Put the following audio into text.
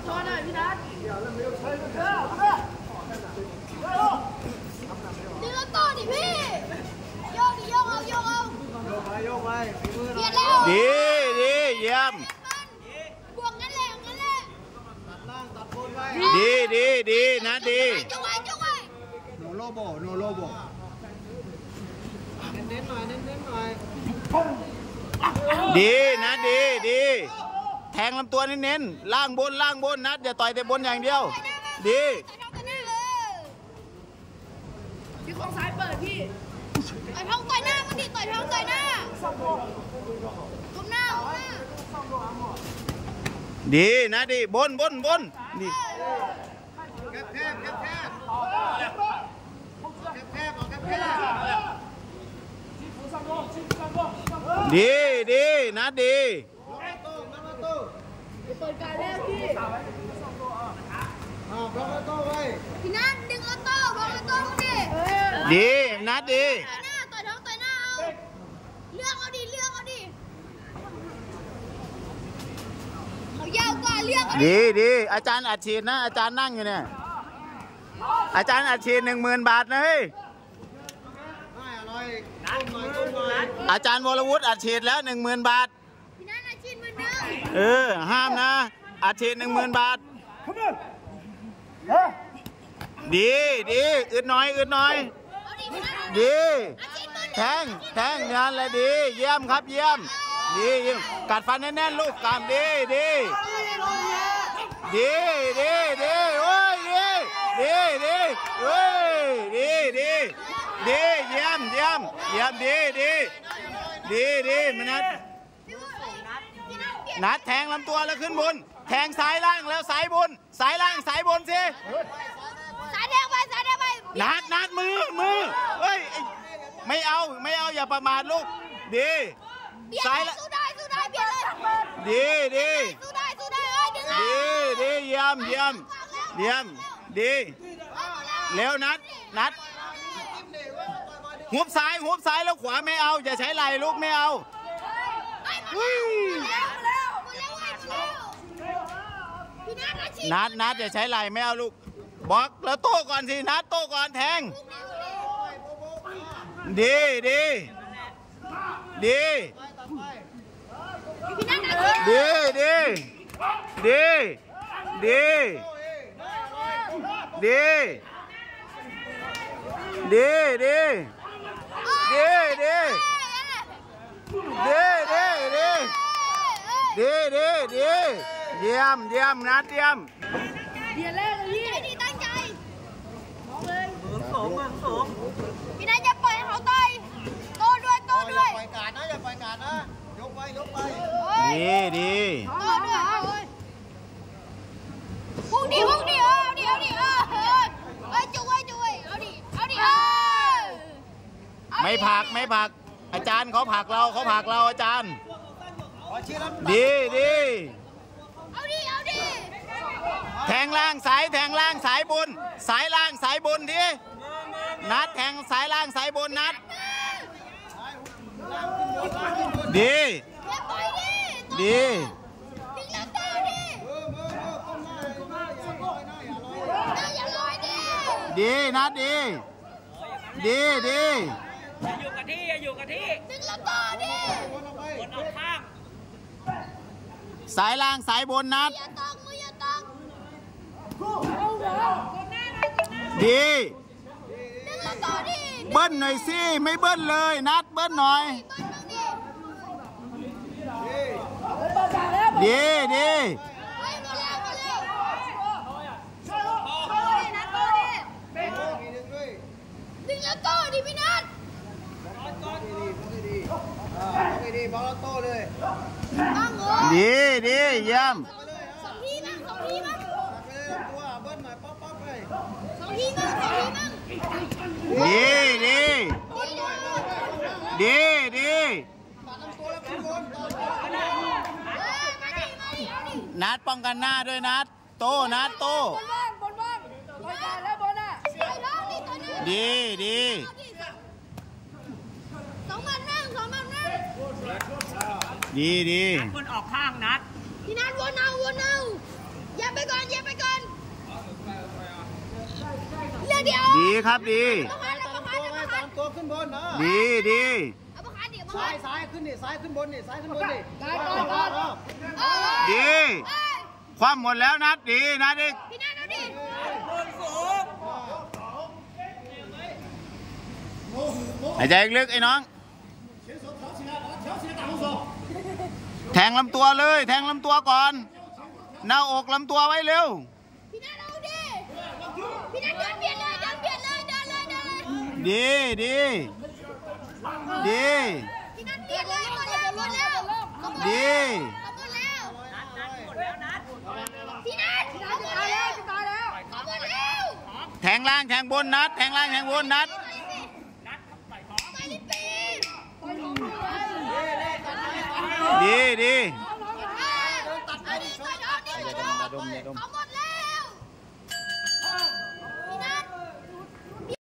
โชว์หน่อยพี่นัทดึงแล้วต่อดิพี่โยกดิโยกเอาโยกเอาโยกไปเปลี่ยนแล้วดีเยี่ยมบวกงั้นแหละตัดล่างตัดบนไว้ดีนะดีจุ๊ไว้โนโลโบเน้นหน่อยดีนะดีแทงลำตัวเน้นล่างบนนัดอย่าต่อยแต่บนอย่างเดียวดีพี่ของซ้ายเปิดพี่ต่อยท้องต่อยหน้ามันดิต่อยท้องต่อยหน้าก้มหน้าดีนะดีบนดีแคบดีนะดีเปิดการแล้วพี่บล็อกแล้วโต้ไว้พี่นัทดึงแล้วโต้บล็อกแล้วโต้ดีนะดีต่อยท้องต่อยหน้าเอาเลือกเอาดิเขายาวกว่าเลือกดีอาจารย์อัดฉีดนะอาจารย์นั่งอยู่เนี่ยอาจารย์อัดฉีด10,000 บาทนะเฮ้ยอาจารย์วรวุฒิอัดฉีดแล้ว10,000 บาทพี่นัทอัดฉีด10,000 ห้ามนะอัดฉีด10,000 บาทดีอึดหน่อยดีแทงงานเลยดีเยี่ยมครับเยี่ยมกัดฟันแน่นๆลูกกามดีโอ้ยโอ้ยดีเยี่ยมดีมันนัดแทงลำตัวแล้วขึ้นบนแทงซ้ายล่างแล้วสายบนสายล่างสายบนสิสายแดงไปนัดมือเฮ้ยไม่เอาอย่าประมาทลูกดีสายสู้ได้เปลี่ยนเลยดีสู้ได้เอ้ยดึงดีเยี่ยมดีเร็วนัดหุบซ้ายแล้วขวาไม่เอาอย่าใช้ไหล่ลูกไม่เอานัดอย่าใช้ไหล่ไม่เอาลูกบล็อกแล้วโต้ก่อนสินัดโต้ก่อนแทงดีเยี่ยมนัดเยี่ยมเดี๋ยวแรกเลยพี่ดีตั้งใจมองเลยสูงพี่นัทจะปล่อยให้เขาต่อยโต้ด้วยอย่าปล่อยการนะยกไปดีโต้ด้วยพุ่งดิเอาดิจุ๊ยเอาดิไม่ผลักอาจารย์เขาผลักเราอาจารย์ดีเอาดิแทงล่างสายบนสายล่างสายบนดินัดแทงสายล่างสายบนนัดดีนัดดีอย่าอยู่กับที่ดึงแล้วต่อดิบนออกข้างสายล่างสายบนนัดอย่าต้องดีดึงแล้วต่อดิเบิ้ลหน่อยสิไม่เบิ้ลเลยนัดเบิ้ลหน่อยดีดึงแล้วต่อดิพี่นัทบอลโต้เลยดีเยี่ยมสองทีมั้งตัวเบิ้ลหน่อยป๊อปเลยสองทีมั้งดีนัดป้องกันหน้าด้วยนัดโต้บนว่างรายการแล้วบนอ่ะดีสองมันนั่งดีคนออกข้างนัดพี่นัทวนเอาเหยียบไปก่อนเหยียบไปก่อนเรื่องเดียวดีครับดีตามตัวขึ้นบนนะดีดีเอาประคันเดี๋ยวซ้ายขึ้นนี่ซ้ายขึ้นบนนี่ซ้ายขึ้นบนนี่ดีคว่ำหมดแล้วนัดดีนัดอีกพี่นัทเอาดิหายใจลึกไอ้น้องแทงลำตัวเลยแทงลำตัวก่อนหน้าอกลำตัวไว้เร็วพี่นัทเอาดิพี่นัทเดินเบียดเลยเดินเบียดเลยเดินเลยเดินเลยดีดีดีพี่นัทเบียดเลยหมดแล้วหมดแล้วหมดดีแล้วพี่นัทเอาหมดแล้วเอาหมดแล้วแทงล่างแทงบนนัดแทงล่างแทงบนนัดไปลิปปี้ดีดีเอาดิต่อยท้องดิต่อยท้องเอาหมดแล้ว